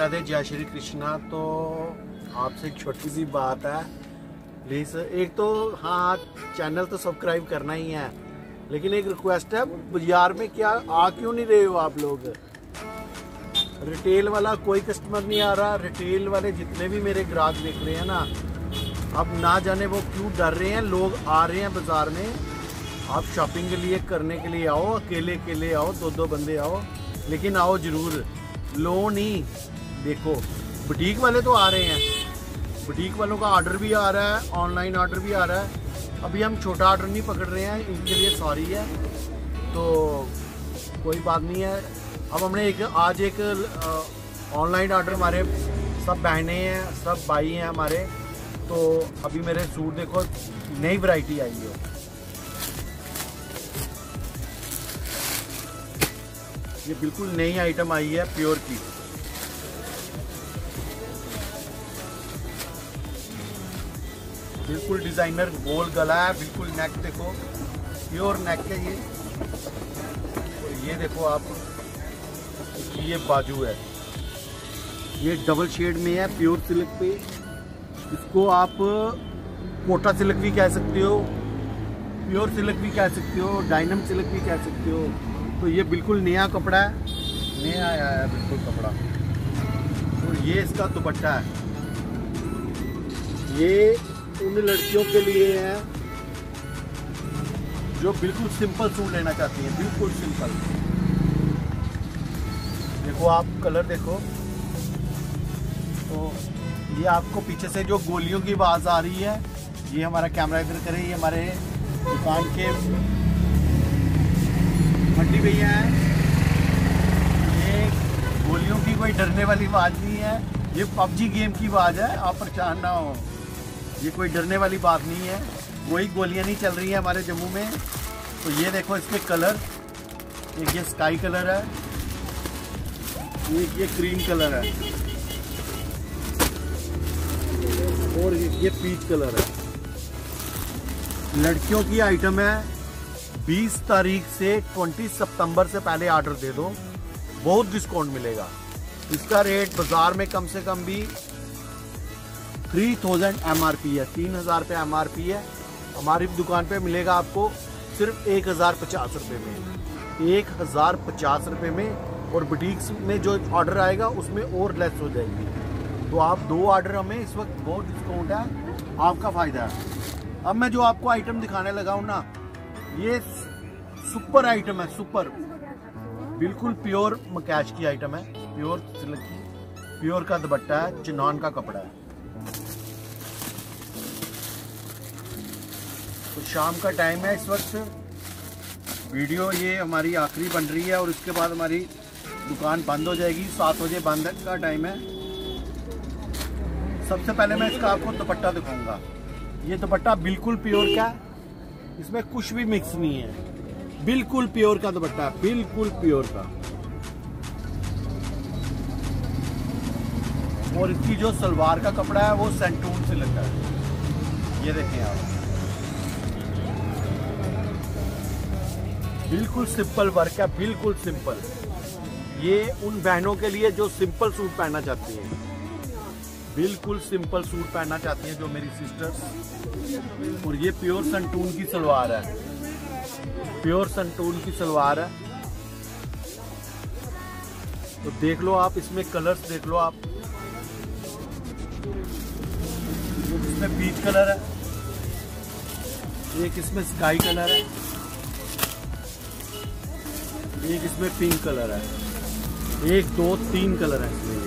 राधे, जय श्री कृष्णा। तो आपसे एक छोटी सी बात है, प्लीज़ एक तो हाँ चैनल तो सब्सक्राइब करना ही है, लेकिन एक रिक्वेस्ट है, बाजार में क्या आ क्यों नहीं रहे हो आप लोग? रिटेल वाला कोई कस्टमर नहीं आ रहा। रिटेल वाले जितने भी मेरे ग्राहक देख रहे हैं ना, अब ना जाने वो क्यों डर रहे हैं। लोग आ रहे हैं बाजार में, आप शॉपिंग के लिए करने के लिए आओ, अकेले अकेले आओ, दो दो बंदे आओ, लेकिन आओ ज़रूर। लो नहीं, देखो बुटीक वाले तो आ रहे हैं, बुटीक वालों का ऑर्डर भी आ रहा है, ऑनलाइन ऑर्डर भी आ रहा है। अभी हम छोटा ऑर्डर नहीं पकड़ रहे हैं, इनके लिए सॉरी है, तो कोई बात नहीं है। अब हमने आज एक ऑनलाइन ऑर्डर, हमारे सब बहनें हैं, सब भाई हैं हमारे, तो अभी मेरे सूट देखो, नई वैरायटी आई है। ये बिल्कुल नई आइटम आई है, प्योर की। बिल्कुल डिजाइनर गोल गला है, बिल्कुल नेक देखो, प्योर नेक है ये। ये देखो आप, ये बाजू है, ये डबल शेड में है, प्योर सिल्क पे। इसको आप कोटा सिल्क भी कह सकते हो, प्योर सिल्क भी कह सकते हो, डायनम सिल्क भी कह सकते हो। तो ये बिल्कुल नया कपड़ा है, नया आया है बिल्कुल कपड़ा। और ये इसका दुपट्टा है, ये उन लड़कियों के लिए है जो बिल्कुल सिंपल सूट लेना चाहती हैं, बिल्कुल सिंपल। देखो आप कलर देखो, तो ये आपको पीछे से जो गोलियों की आवाज़ आ रही है, ये हमारा कैमरा इधर करे, ये हमारे दुकान के मंडी भैया हैं। ये गोलियों की कोई डरने वाली आवाज़ नहीं है, ये पबजी गेम की आवाज़ है, आप परेशान ना हो। ये कोई डरने वाली बात नहीं है, वही गोलियां नहीं चल रही हैं हमारे जम्मू में। तो ये देखो इसके कलर, एक ये स्काई कलर है, एक ये क्रीम कलर है, और ये पीच कलर है। लड़कियों की आइटम है, 20 तारीख से 20 सितंबर से पहले ऑर्डर दे दो, बहुत डिस्काउंट मिलेगा। इसका रेट बाजार में कम से कम भी 3000 MRP है, 3000 पे MRP है। हमारी दुकान पे मिलेगा आपको सिर्फ 1050 रुपये में, 1050 रुपये में। और बुटीक्स में जो ऑर्डर आएगा उसमें और लेस हो जाएगी। तो आप 2 ऑर्डर, हमें इस वक्त बहुत डिस्काउंट है, आपका फ़ायदा है। अब मैं जो आपको आइटम दिखाने लगा हूँ ना, ये सुपर आइटम है, सुपर, बिल्कुल प्योर मकैश की आइटम है, प्योर सिल्क की, प्योर का दुपट्टा है, चिनॉन का कपड़ा है। तो शाम का टाइम है इस वक्त। वीडियो ये हमारी आखिरी बन रही है और इसके बाद हमारी दुकान बंद हो जाएगी, 7 बजे बंद का टाइम है। सबसे पहले मैं इसका आपको दुपट्टा दिखाऊंगा। ये दुपट्टा बिल्कुल प्योर का, इसमें कुछ भी मिक्स नहीं है, बिल्कुल प्योर का दुपट्टा, बिल्कुल प्योर का। और इसकी जो सलवार का कपड़ा है वो सेंटून से लगता है, ये देखें आप, बिल्कुल सिंपल वर्क है, बिल्कुल सिंपल। ये उन बहनों के लिए जो सिंपल सूट पहनना चाहती हैं, बिल्कुल सिंपल सूट पहनना चाहती हैं जो मेरी सिस्टर्स। और ये प्योर संटून की सलवार है, प्योर संटून की सलवार है। तो देख लो आप, इसमें कलर्स देख लो आप, इसमें पीच कलर है, एक इसमें स्काई कलर है, एक इसमें पिंक कलर है, 1 2 3 कलर है इसमें।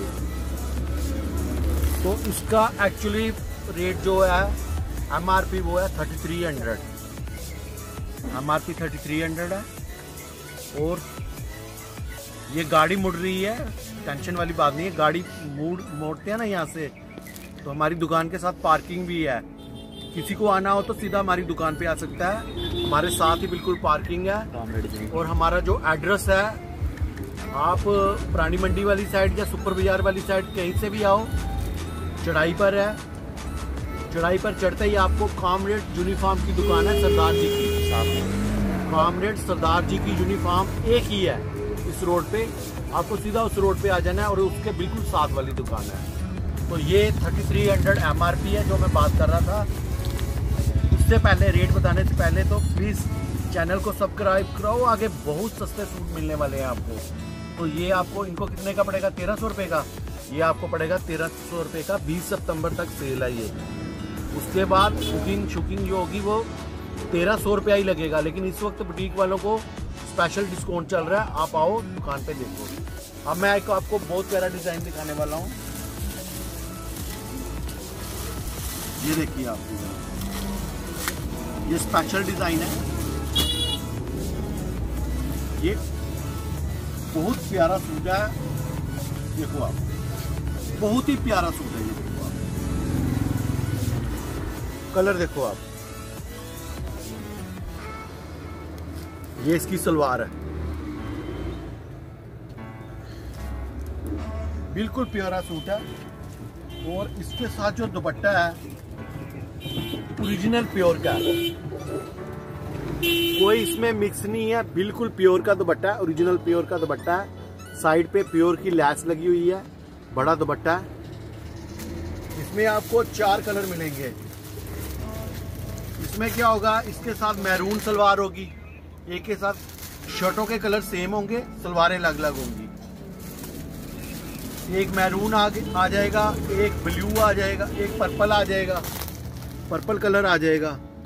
तो इसका एक्चुअली रेट जो है MRP वो है 3300, MRP 3300 है। और ये गाड़ी मुड़ रही है, टेंशन वाली बात नहीं है, गाड़ी मोड़ते हैं ना यहाँ से, तो हमारी दुकान के साथ पार्किंग भी है। किसी को आना हो तो सीधा हमारी दुकान पे आ सकता है, हमारे साथ ही बिल्कुल पार्किंग है। और हमारा जो एड्रेस है, आप पुरानी मंडी वाली साइड या सुपर बाजार वाली साइड कहीं से भी आओ, चढ़ाई पर है। चढ़ाई पर चढ़ते ही आपको कॉमरेड यूनिफॉर्म की दुकान है, सरदार जी की। कॉमरेड सरदार जी की यूनिफॉर्म एक ही है, उस रोड पे, आपको सीधा उस रोड पे आ जाना है और उसके बिल्कुल साथ वाली दुकान है। तो ये 3300 MRP है जो मैं बात कर रहा था। उससे पहले, रेट बताने से पहले, तो प्लीज़ चैनल को सब्सक्राइब कराओ, आगे बहुत सस्ते सूट मिलने वाले हैं आपको। तो ये आपको, इनको कितने का पड़ेगा? 1300 रुपये का। ये आपको पड़ेगा 1300 रुपये का। 20 सितंबर तक सेल है ये। उसके बाद बुकिंग जो होगी वो 1300 रुपया ही लगेगा। लेकिन इस वक्त बुटीक वालों को स्पेशल डिस्काउंट चल रहा है, आप आओ दुकान पे देखो। अब मैं आपको बहुत प्यारा डिज़ाइन दिखाने वाला हूँ। ये देखिए आप, ये स्पेशल डिज़ाइन है। ये बहुत प्यारा सूट है, देखो आप, बहुत ही प्यारा सूट है ये। देखो आप, कलर देखो आप, ये इसकी सलवार है, बिल्कुल प्यारा सूट है। और इसके साथ जो दुपट्टा है ओरिजिनल प्योर का है, कोई इसमें मिक्स नहीं है, बिल्कुल प्योर का दुपट्टा है, ओरिजिनल प्योर का दुपट्टा है। साइड पे प्योर की लैस लगी हुई है, बड़ा दुपट्टा है। इसमें आपको 4 कलर मिलेंगे। इसमें क्या होगा, इसके साथ मैरून सलवार होगी, एक के साथ शर्टों के कलर सेम होंगे, सलवारें अलग अलग होंगी। एक मैरून आ जाएगा, एक ब्लू आ जाएगा, एक पर्पल आ जाएगा, पर्पल कलर आ जाएगा,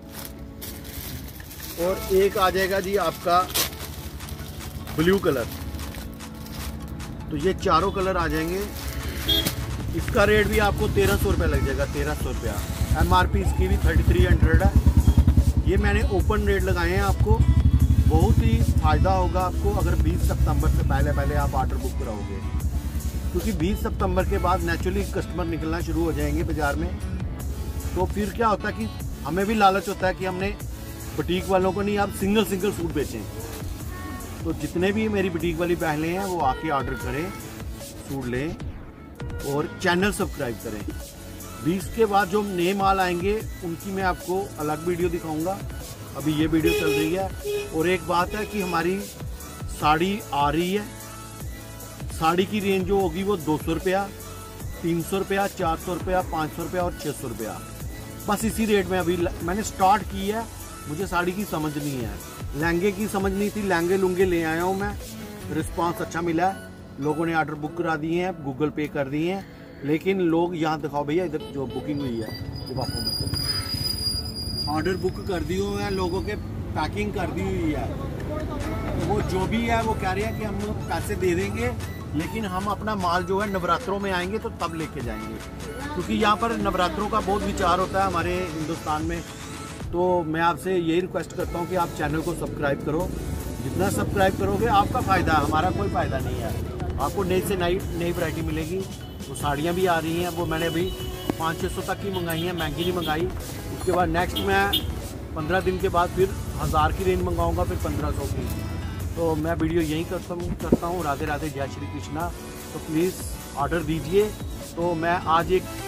और एक आ जाएगा जी आपका ब्लू कलर। तो ये चारों कलर आ जाएंगे। इसका रेट भी आपको 1300 रुपया लग जाएगा, 1300 रुपया। MRP इसकी भी 3300 है। ये मैंने ओपन रेट लगाए हैं आपको, बहुत ही फ़ायदा होगा आपको अगर 20 सितंबर से पहले आप ऑर्डर बुक कराओगे, क्योंकि 20 सितंबर के बाद नेचुरली कस्टमर निकलना शुरू हो जाएंगे बाज़ार में। तो फिर क्या होता है कि हमें भी लालच होता है कि हमने बुटीक वालों को नहीं, आप सिंगल सूट बेचें। तो जितने भी मेरी बुटीक वाली बहनें हैं वो आके ऑर्डर करें, सूट लें और चैनल सब्सक्राइब करें। 20 के बाद जो नए माल आएंगे उनकी मैं आपको अलग वीडियो दिखाऊंगा। अभी ये वीडियो चल रही है। और एक बात है कि हमारी साड़ी आ रही है, साड़ी की रेंज जो होगी वो 200 रुपया, 300 रुपया, 400 रुपया, 500 रुपया और 600 रुपया। बस इसी रेट में अभी मैंने स्टार्ट की है। मुझे साड़ी की समझ नहीं है, लहंगे की समझ नहीं थी, लहंगे लुंगे ले आया हूँ मैं। रिस्पांस अच्छा मिला है, लोगों ने ऑर्डर बुक करा दिए हैं, गूगल पे कर दिए हैं। लेकिन लोग यहाँ दिखाओ भैया, इधर जो बुकिंग हुई है लिफाफों में ऑर्डर बुक कर दिए हुए हैं लोगों के, पैकिंग कर दी हुई है। वो जो भी है वो कह रहे हैं कि हम पैसे दे देंगे, लेकिन हम अपना माल जो है नवरात्रों में आएंगे तो तब लेके जाएंगे, क्योंकि यहाँ पर नवरात्रों का बहुत विचार होता है हमारे हिंदुस्तान में। तो मैं आपसे यही रिक्वेस्ट करता हूँ कि आप चैनल को सब्सक्राइब करो। जितना सब्सक्राइब करोगे आपका फ़ायदा है, हमारा कोई फ़ायदा नहीं है। आपको नई से नई वैरायटी मिलेगी। वो साड़ियाँ भी आ रही हैं, वो मैंने अभी 500-600 तक की मंगाई हैं, महंगी नहीं मंगाई। उसके बाद नेक्स्ट मैं 15 दिन के बाद फिर 1000 की रेंज मंगाऊँगा, फिर 1500 की। तो मैं वीडियो यही करता हूँ। राधे राधे, जय श्री कृष्णा। तो प्लीज़ ऑर्डर दीजिए। तो मैं आज एक